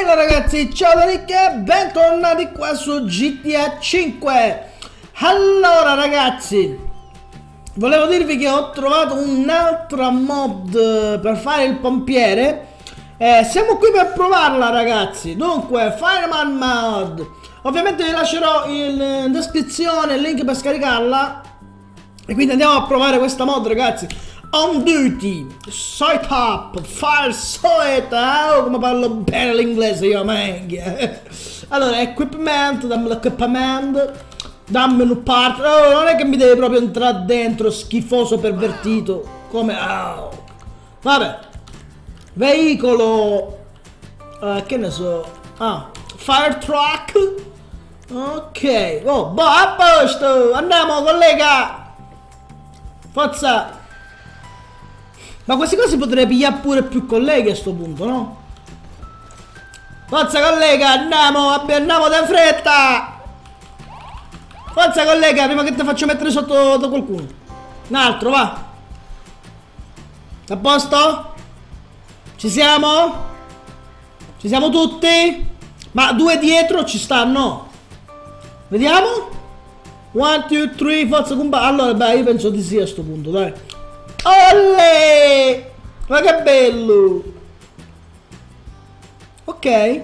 Bella ragazzi, ciao da Nick e bentornati qua su GTA 5. Allora ragazzi, volevo dirvi che ho trovato un'altra mod per fare il pompiere. Siamo qui per provarla ragazzi. Dunque, Fireman Mod. Ovviamente vi lascerò in descrizione il link per scaricarla. E quindi andiamo a provare questa mod ragazzi. On duty, sight up, fire sight, oh come parlo bene l'inglese io, mangia. Allora, equipment, dammi l'equipment, dammi un part, oh non è che mi deve proprio entrare dentro, schifoso pervertito, come, oh. Vabbè, veicolo, che ne so, fire truck, ok, oh, boh, a posto, andiamo collega, forza. Ma queste cose potrei pigliare pure più colleghi a sto punto, no? Forza collega, andiamo da fretta! Forza collega, prima che ti faccio mettere sotto da qualcuno. Un altro, va! A posto? Ci siamo? Ci siamo tutti? Ma due dietro ci stanno? Vediamo? 1, 2, 3, forza combattere. Allora, beh, io penso di sì a sto punto, dai. Olè! Ma che bello! Ok.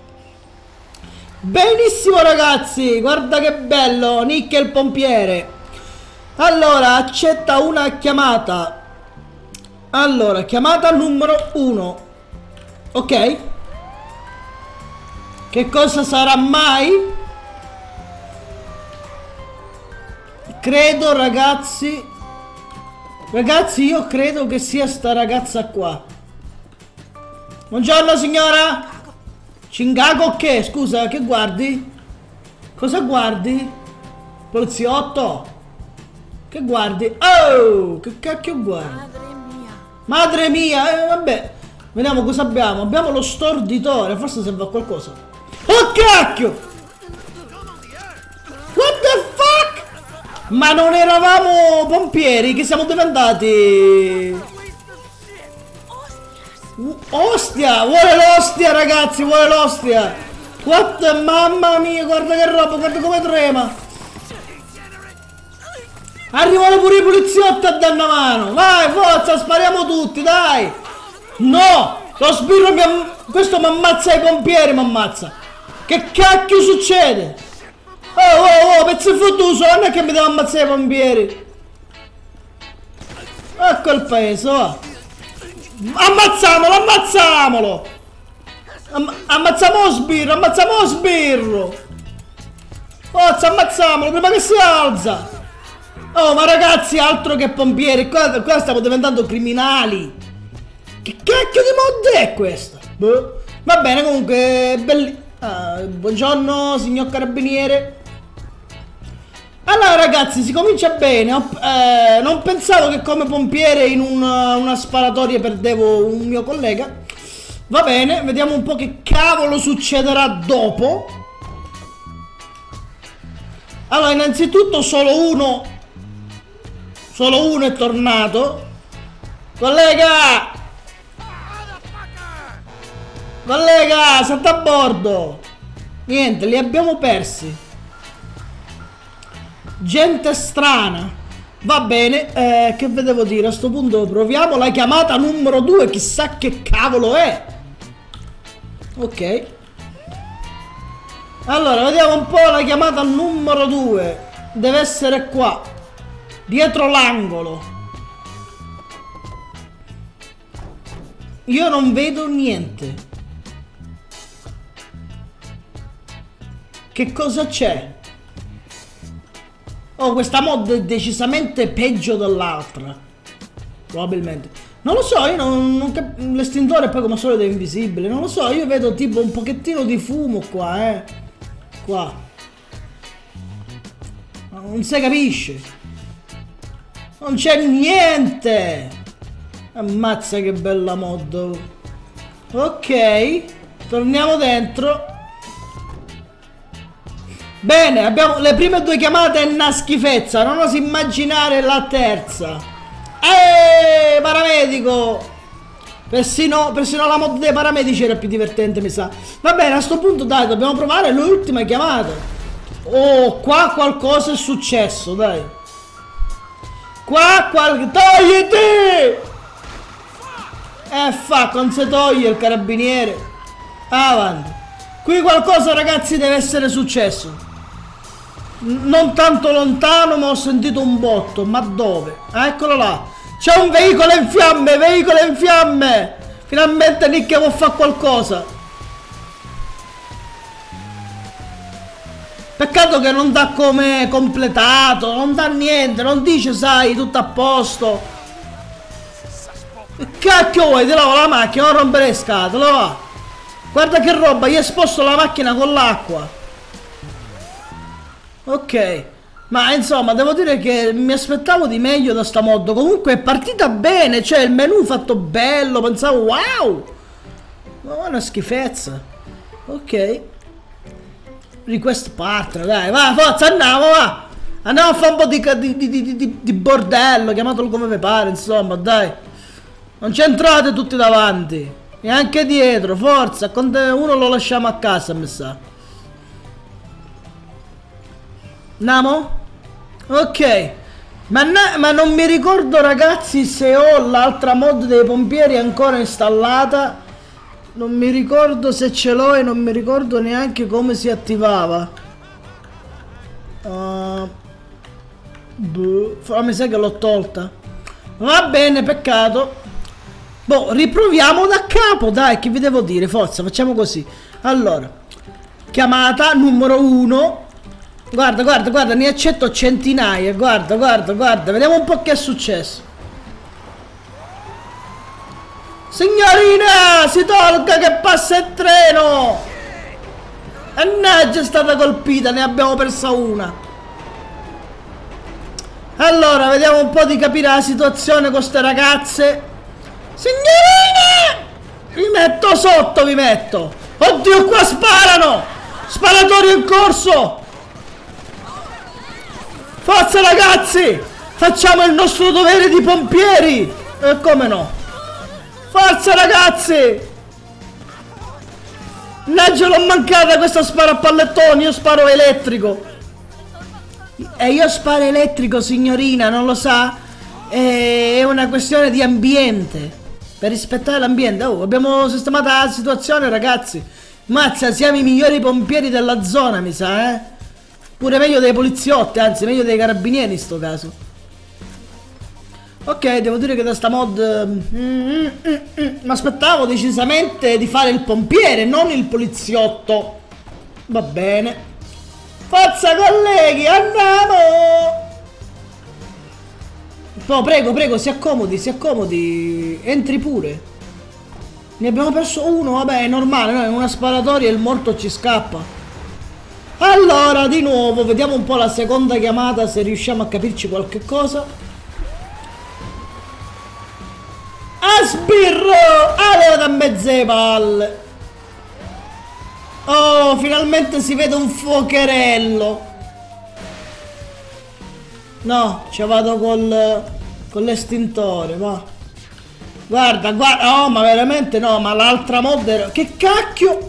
Benissimo ragazzi, guarda che bello, Nick è il pompiere. Allora, accetta una chiamata. Allora, chiamata numero 1. Ok. Che cosa sarà mai? Credo ragazzi, io credo che sia sta ragazza qua. Buongiorno signora. Cingago che? Scusa, che guardi? Cosa guardi? Poliziotto? Che guardi? Oh, che cacchio guardi? Madre mia, vabbè. Vediamo cosa abbiamo. Abbiamo lo storditore, forse serve a qualcosa. Oh cacchio! What the fuck? Ma non eravamo pompieri, che siamo diventati? Ostia, vuole l'ostia ragazzi, vuole l'ostia. What, mamma mia, guarda che roba, guarda come trema. Arrivano pure i poliziotti a danno a mano. Vai, forza, spariamo tutti, dai. No, lo sbirro questo mi ammazza i pompieri, mi ammazza. Che cacchio succede? Oh, pezzo fottuso, non è che mi devo ammazzare i pompieri. Ecco il paese, va. Ammazzamolo! Ammazziamo lo sbirro! Forza, ammazzamolo prima che si alza! Oh, ma ragazzi, altro che pompieri, qua stiamo diventando criminali! Che cacchio di mod è questa? Boh. Va bene, comunque, belli... buongiorno, signor carabiniere. Allora ragazzi, si comincia bene. Non pensavo che come pompiere in una sparatoria perdevo un mio collega. Va bene, vediamo un po' che cavolo succederà dopo. Allora, innanzitutto solo uno è tornato. Collega, salta a bordo. Niente, li abbiamo persi. Gente strana. Va bene, che vedevo dire? A sto punto proviamo la chiamata numero 2. Chissà che cavolo è. Ok. Allora, vediamo un po' la chiamata numero 2. Deve essere qua, dietro l'angolo. Io non vedo niente. Che cosa c'è? Oh, questa mod è decisamente peggio dell'altra. Probabilmente. Non lo so, io l'estintore poi come al solito è invisibile. Non lo so, io vedo tipo un pochettino di fumo qua, Qua. Non si capisce. Non c'è niente. Ammazza che bella mod. Ok. Torniamo dentro. Bene, abbiamo le prime due chiamate, è una schifezza, non oso immaginare la terza. Paramedico! Persino la mod dei paramedici era più divertente, mi sa. Va bene, a sto punto dai, dobbiamo provare l'ultima chiamata. Oh, qua qualcosa è successo, dai. Togliti! Non si toglie il carabiniere. Avanti. Qui qualcosa, ragazzi, deve essere successo. Non tanto lontano, ma ho sentito un botto. Ma dove? Ah, eccolo là. C'è un veicolo in fiamme, veicolo in fiamme. Finalmente Nick può fare qualcosa. Peccato che non dà come completato, non dà niente, non dice, sai, tutto a posto. Che cacchio vuoi? Ti lavo la macchina, non rompere le scatole, va. Guarda che roba, gli hai esposto la macchina con l'acqua. Ok. Ma insomma, devo dire che mi aspettavo di meglio da sta mod. Comunque è partita bene, cioè il menu fatto bello, pensavo wow. Ma è una schifezza. Ok. Request partner, dai, va, forza, andiamo, va. Andiamo a fare un po' di bordello, chiamatelo come vi pare, insomma, dai. Non c'entrate tutti davanti. E anche dietro, forza, uno lo lasciamo a casa, mi sa. Andiamo? Ok. Ma non mi ricordo, ragazzi, se ho l'altra mod dei pompieri ancora installata. Non mi ricordo se ce l'ho e non mi ricordo neanche come si attivava. Mi sa che l'ho tolta. Va bene, peccato. Boh, riproviamo da capo, dai, che vi devo dire, forza, facciamo così. Allora, chiamata numero 1. Guarda, ne accetto centinaia, guarda, vediamo un po' che è successo. Signorina, si tolga che passa il treno. Mannaggia, è stata colpita, ne abbiamo persa una. Allora, vediamo un po' di capire la situazione con ste ragazze. Signorina! Vi metto sotto, vi metto. Oddio, qua sparano! Sparatorio in corso! Forza, ragazzi! Facciamo il nostro dovere di pompieri! E come no? Forza, ragazzi! Mannaggia, l'ho mancata questa spara a pallettoni, io sparo elettrico. E io sparo elettrico, signorina, non lo sa? È una questione di ambiente. Per rispettare l'ambiente. Oh, abbiamo sistemato la situazione, ragazzi. Mazza, siamo i migliori pompieri della zona, mi sa, eh? Pure meglio dei poliziotti, anzi, meglio dei carabinieri in sto caso. Ok, devo dire che da sta mod mi aspettavo decisamente di fare il pompiere, non il poliziotto. Va bene. Forza, colleghi, andiamo! No, prego, si accomodi. Entri pure. Ne abbiamo perso uno, vabbè, è normale, no? In una sparatoria il morto ci scappa. Allora, di nuovo, vediamo un po' la seconda chiamata, se riusciamo a capirci qualche cosa. Sbirro! Allora da mezze palle. Oh, finalmente si vede un fuocherello. No, ci vado con l'estintore, va. Guarda, oh, ma veramente no, ma l'altra mod era... Che cacchio?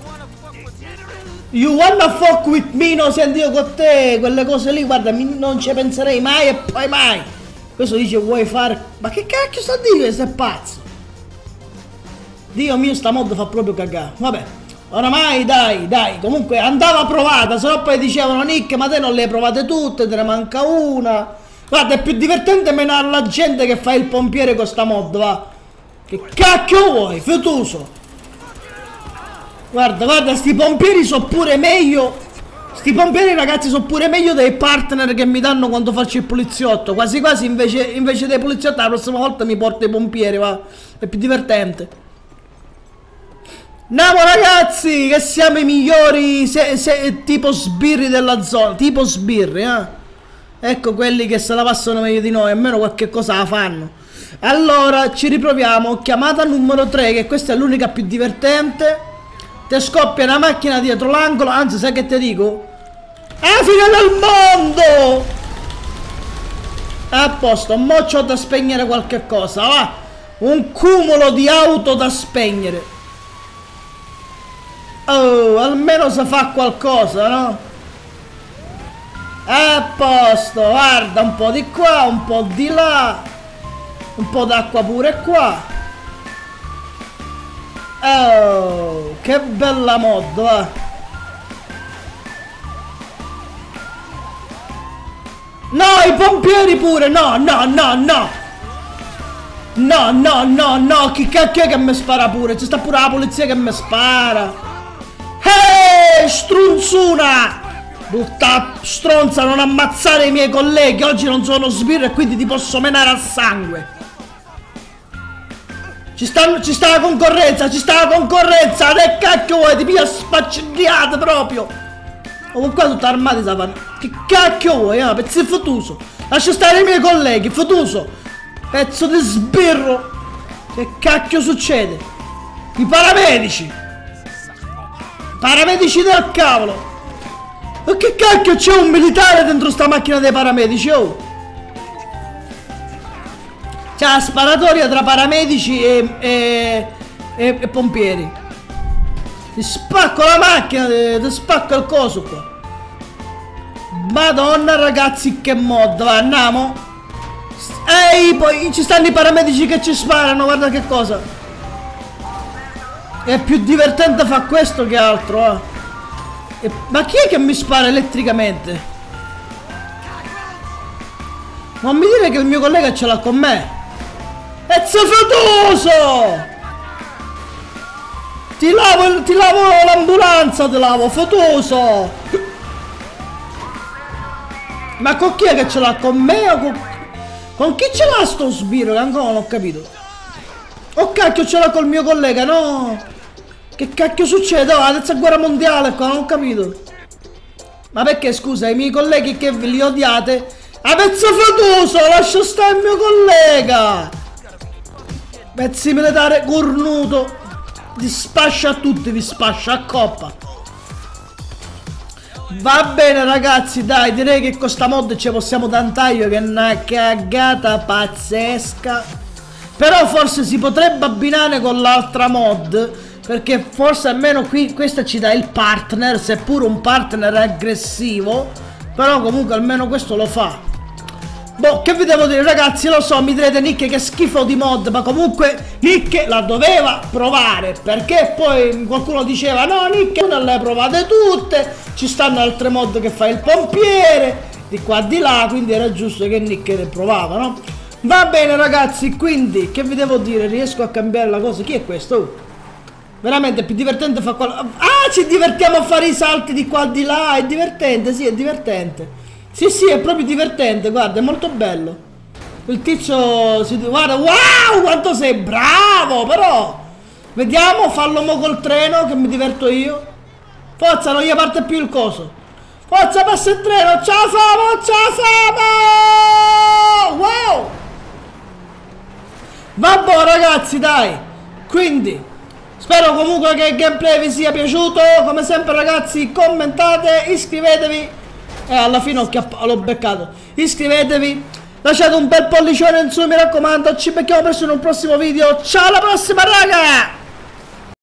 You wanna fuck with me? No, senti io con te, quelle cose lì, guarda, non ci penserei mai e poi mai. Questo dice vuoi fare... Ma che cacchio sta a dire? Questo è pazzo. Dio mio, sta mod fa proprio cagare. Vabbè, oramai dai, comunque andava provata, sennò poi dicevano Nick, ma te non le hai provate tutte, te ne manca una. Guarda, è più divertente menare la gente che fa il pompiere con sta mod, va. Che cacchio vuoi, fetoso? Guarda, sti pompieri sono pure meglio. Sti pompieri, ragazzi, sono pure meglio dei partner che mi danno quando faccio il poliziotto. Quasi quasi invece dei poliziotti la prossima volta mi porto i pompieri, va. È più divertente. Andiamo, ragazzi, che siamo i migliori tipo sbirri della zona. Tipo sbirri, eh. Ecco quelli che se la passano meglio di noi, almeno qualche cosa la fanno. Allora, ci riproviamo. Chiamata numero 3, che questa è l'unica più divertente. Te scoppia una macchina dietro l'angolo. Anzi, sai che ti dico? È la fine del mondo! A posto, mo c'ho da spegnere qualche cosa, va. Un cumulo di auto da spegnere. Oh, almeno si fa qualcosa, no? A posto, guarda, un po' di qua, un po' di là. Un po' d'acqua pure qua. Oh, che bella mod, va. No, i pompieri pure, no, no, no, no. No, no, no, no, chi cacchio è che mi spara pure? Ci sta pure la polizia che mi spara. Ehi, strunzuna! Brutta stronza, non ammazzare i miei colleghi. Oggi non sono sbirro e quindi ti posso menare a sangue. Ci sta la concorrenza, che cacchio vuoi? Ti piglia spaccigliate proprio. Oh, qua tutti armati fanno. Che cacchio vuoi? Ah, pezzo di fottuso. Lascia stare i miei colleghi, fottuso. Pezzo di sbirro. Che cacchio succede? I paramedici. Paramedici del cavolo. Ma che cacchio, c'è un militare dentro sta macchina dei paramedici, oh. C'è la sparatoria tra paramedici e pompieri. Ti spacco la macchina, ti spacco il coso qua. Madonna ragazzi, che mod, va, andiamo. Ehi, poi ci stanno i paramedici che ci sparano, guarda che cosa. È più divertente fa questo che altro, ma chi è che mi spara elettricamente? Non mi dire che il mio collega ce l'ha con me. Pezzo fotoso! Ti lavo l'ambulanza, ti lavo, fotoso! Ma con chi è che ce l'ha? Con me o con chi ce l'ha sto sbirro? Che ancora non ho capito. Oh cacchio, ce l'ha col mio collega, no? Che cacchio succede? Oh, la terza guerra mondiale qua, non ho capito. Ma perché scusa, i miei colleghi che li odiate? A pezzo fotoso, lascia stare il mio collega! Pezzi militare cornuto. Vi spascia a tutti, vi spascia a coppa. Va bene ragazzi, dai, direi che con sta mod ci possiamo tantaglio, che è una cagata pazzesca. Però forse si potrebbe abbinare con l'altra mod, perché forse almeno qui questa ci dà il partner, seppur un partner aggressivo. Però comunque almeno questo lo fa. Boh, che vi devo dire ragazzi, lo so, mi direte Nick che schifo di mod, ma comunque Nick la doveva provare, perché poi qualcuno diceva no Nick non le hai provate tutte, ci stanno altre mod che fa il pompiere, di qua di là, quindi era giusto che Nick le provava, no? Va bene ragazzi, quindi, che vi devo dire, riesco a cambiare la cosa, chi è questo? Veramente è più divertente fa quello. Ah, ci divertiamo a fare i salti di qua di là, è divertente, sì, è divertente. Sì, sì, è proprio divertente, guarda, è molto bello. Il tizio si... Guarda, wow, quanto sei bravo, però. Vediamo, fallo mo col treno, che mi diverto io. Forza, non gli parte più il coso. Forza, passa il treno, ce la famo, ce la famo! Wow! Vabbè, ragazzi, dai. Quindi, spero comunque che il gameplay vi sia piaciuto. Come sempre, ragazzi, commentate, iscrivetevi. E alla fine l'ho beccato. Iscrivetevi, lasciate un bel pollicione in su, mi raccomando. Ci becchiamo presto in un prossimo video. Ciao, alla prossima raga.